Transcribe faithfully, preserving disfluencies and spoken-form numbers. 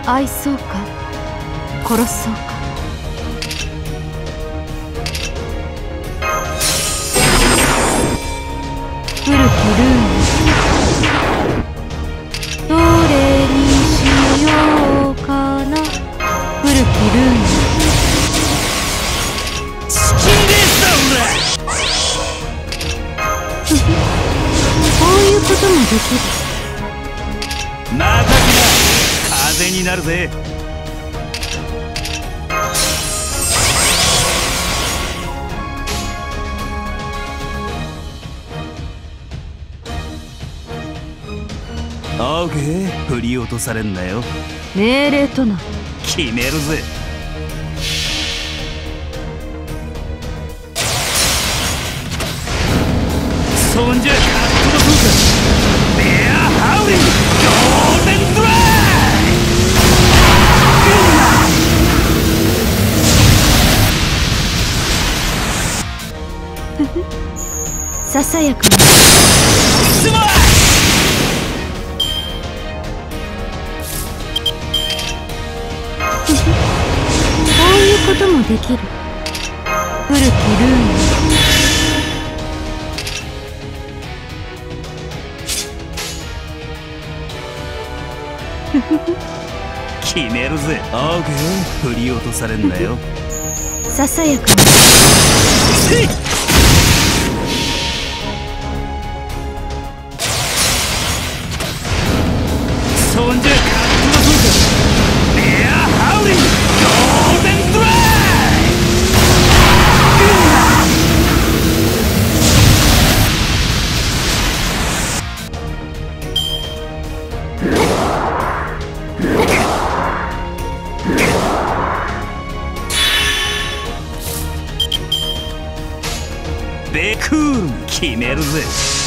愛そうか殺そうか。古きルームどれにしようかな。古きルームチキンレースだふふこういうこともできる。 また来な、風になるぜ。オーケー、振り落とされんなよ。 命令とな。 決めるぜ。そんじゃカットの効果、ベアハウリングゴールデンドライ。 ふふささやかなすまい。 ふふこういうこともできる。古きルーム決めるぜ。オーケー、振り落とされんなよ。 ささやかなせい。そんじゃカットの効果、ベアハウリングゴールデンドライ。ベクールに決めるぜ。